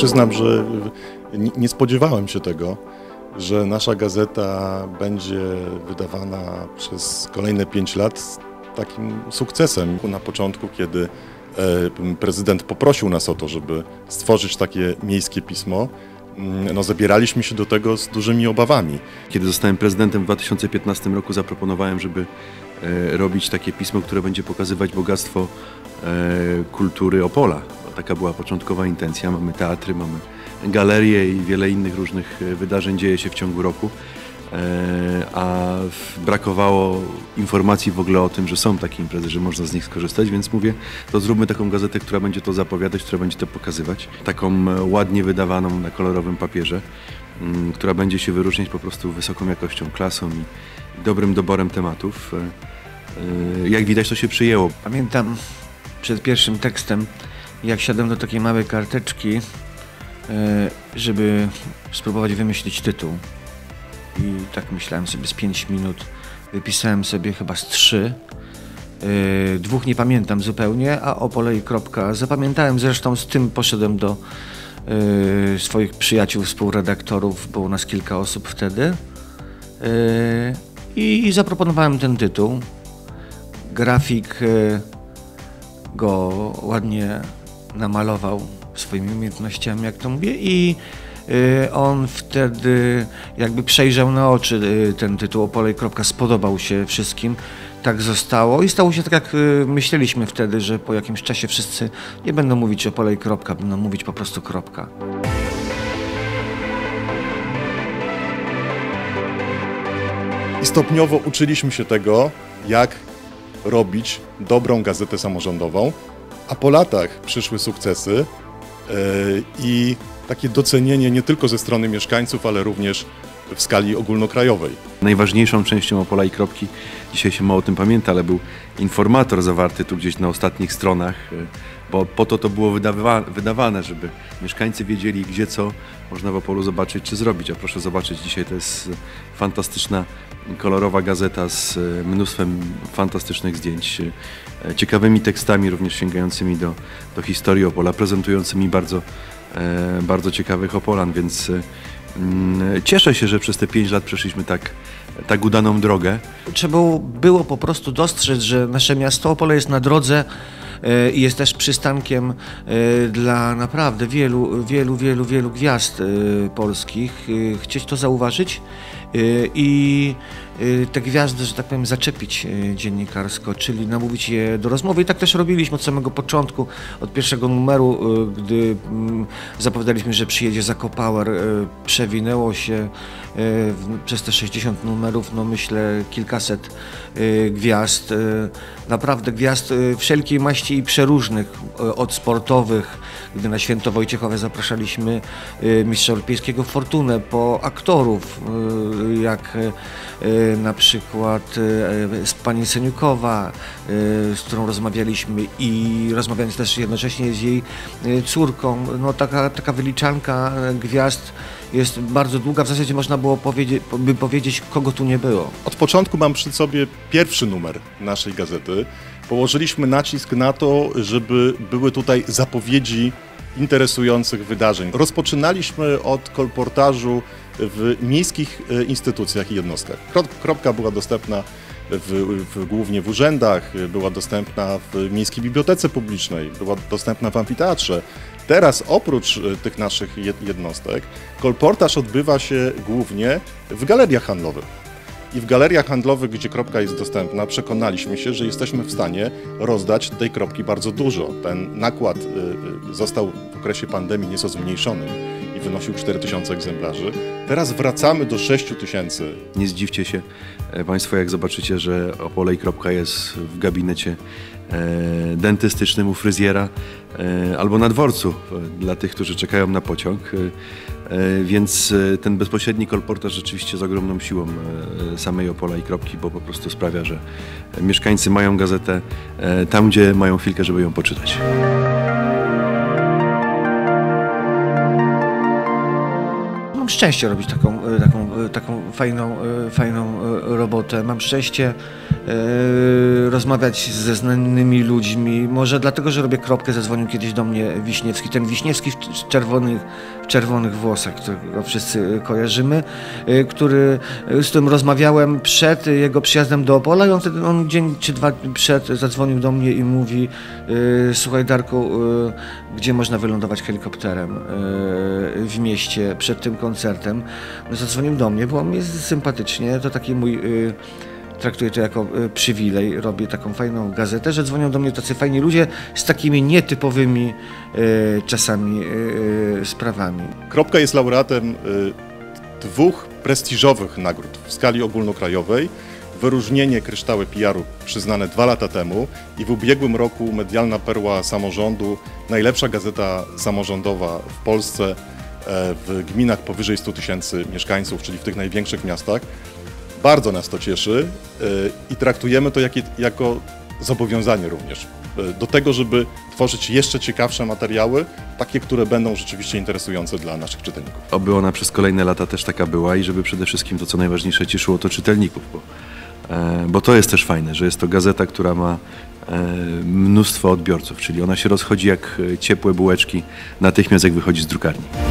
Przyznam, że nie spodziewałem się tego, że nasza gazeta będzie wydawana przez kolejne 5 lat z takim sukcesem. Na początku, kiedy prezydent poprosił nas o to, żeby stworzyć takie miejskie pismo, zabieraliśmy się do tego z dużymi obawami. Kiedy zostałem prezydentem w 2015 roku, zaproponowałem, żeby robić takie pismo, które będzie pokazywać bogactwo kultury Opola. Taka była początkowa intencja. Mamy teatry, mamy galerie i wiele innych różnych wydarzeń dzieje się w ciągu roku, a brakowało informacji w ogóle o tym, że są takie imprezy, że można z nich skorzystać, więc mówię, to zróbmy taką gazetę, która będzie to zapowiadać, która będzie to pokazywać. Taką ładnie wydawaną na kolorowym papierze, która będzie się wyróżniać po prostu wysoką jakością, klasą i dobrym doborem tematów. Jak widać, to się przyjęło. Pamiętam przed pierwszym tekstem, jak siadłem do takiej małej karteczki, żeby spróbować wymyślić tytuł. I tak myślałem sobie z 5 minut. Wypisałem sobie chyba z 3. 2 nie pamiętam zupełnie, a Opole i kropka zapamiętałem. Zresztą z tym poszedłem do swoich przyjaciół, współredaktorów, było nas kilka osób wtedy. I zaproponowałem ten tytuł. Grafik go ładnie namalował swoimi umiejętnościami, jak to mówię, i on wtedy jakby przejrzał na oczy ten tytuł Opole i kropka, spodobał się wszystkim, tak zostało i stało się tak, jak myśleliśmy wtedy, że po jakimś czasie wszyscy nie będą mówić Opole i kropka, będą mówić po prostu kropka. I stopniowo uczyliśmy się tego, jak robić dobrą gazetę samorządową, a po latach przyszły sukcesy i takie docenienie nie tylko ze strony mieszkańców, ale również w skali ogólnokrajowej. Najważniejszą częścią Opola i kropki, dzisiaj się mało o tym pamięta, ale był informator zawarty tu gdzieś na ostatnich stronach, bo po to było wydawane, żeby mieszkańcy wiedzieli, gdzie co można w Opolu zobaczyć czy zrobić. A proszę zobaczyć, dzisiaj to jest fantastyczna, kolorowa gazeta z mnóstwem fantastycznych zdjęć, ciekawymi tekstami, również sięgającymi do historii Opola, prezentującymi bardzo ciekawych Opolan, więc cieszę się, że przez te 5 lat przeszliśmy tak udaną drogę. Trzeba było po prostu dostrzec, że nasze miasto Opole jest na drodze i jest też przystankiem dla naprawdę wielu gwiazd polskich. Chcieć to zauważyć i te gwiazdy, że tak powiem, zaczepić dziennikarsko, czyli namówić je do rozmowy. I tak też robiliśmy od samego początku, od pierwszego numeru, gdy zapowiadaliśmy, że przyjedzie Zakopauer, przewinęło się przez te 60 numerów, no myślę, kilkaset gwiazd, naprawdę gwiazd wszelkiej maści i przeróżnych, od sportowych, gdy na Święto Wojciechowe zapraszaliśmy mistrza europejskiego Fortunę, po aktorów, jak na przykład pani Seniukowa, z którą rozmawialiśmy i rozmawiając też jednocześnie z jej córką. No taka wyliczanka gwiazd jest bardzo długa, w zasadzie można było powiedzieć, kogo tu nie było. Od początku mam przy sobie pierwszy numer naszej gazety. Położyliśmy nacisk na to, żeby były tutaj zapowiedzi interesujących wydarzeń. Rozpoczynaliśmy od kolportażu w miejskich instytucjach i jednostkach. Kropka była dostępna głównie w urzędach, była dostępna w Miejskiej Bibliotece Publicznej, była dostępna w amfiteatrze. Teraz oprócz tych naszych jednostek kolportaż odbywa się głównie w galeriach handlowych. I w galeriach handlowych, gdzie kropka jest dostępna, przekonaliśmy się, że jesteśmy w stanie rozdać tej kropki bardzo dużo. Ten nakład został w okresie pandemii nieco zmniejszony i wynosił 4000 egzemplarzy. Teraz wracamy do 6000. Nie zdziwcie się Państwo, jak zobaczycie, że Opole i kropka jest w gabinecie dentystycznym u fryzjera albo na dworcu dla tych, którzy czekają na pociąg. Więc ten bezpośredni kolportaż rzeczywiście z ogromną siłą samej Opola i kropki, bo po prostu sprawia, że mieszkańcy mają gazetę tam, gdzie mają chwilkę, żeby ją poczytać. Mam szczęście robić taką fajną robotę. Mam szczęście, rozmawiać ze znanymi ludźmi. Może dlatego, że robię kropkę, zadzwonił kiedyś do mnie Wiśniewski. Ten Wiśniewski w czerwonych włosach, którego wszyscy kojarzymy, z którym rozmawiałem przed jego przyjazdem do Opola i on dzień czy dwa przed zadzwonił do mnie i mówi: słuchaj Darku, gdzie można wylądować helikopterem w mieście przed tym koncertem. No, zadzwonił do mnie, było mi sympatycznie, to taki mój, traktuję to jako przywilej, robię taką fajną gazetę, że dzwonią do mnie tacy fajni ludzie z takimi nietypowymi czasami sprawami. Kropka jest laureatem 2 prestiżowych nagród w skali ogólnokrajowej. Wyróżnienie Kryształy PR-u przyznane 2 lata temu i w ubiegłym roku Medialna Perła Samorządu, najlepsza gazeta samorządowa w Polsce w gminach powyżej 100 000 mieszkańców, czyli w tych największych miastach. Bardzo nas to cieszy i traktujemy to jako zobowiązanie również do tego, żeby tworzyć jeszcze ciekawsze materiały, takie, które będą rzeczywiście interesujące dla naszych czytelników. Oby ona przez kolejne lata też taka była i żeby przede wszystkim to, co najważniejsze, cieszyło to czytelników, bo to jest też fajne, że jest to gazeta, która ma mnóstwo odbiorców, czyli ona się rozchodzi jak ciepłe bułeczki natychmiast, jak wychodzi z drukarni.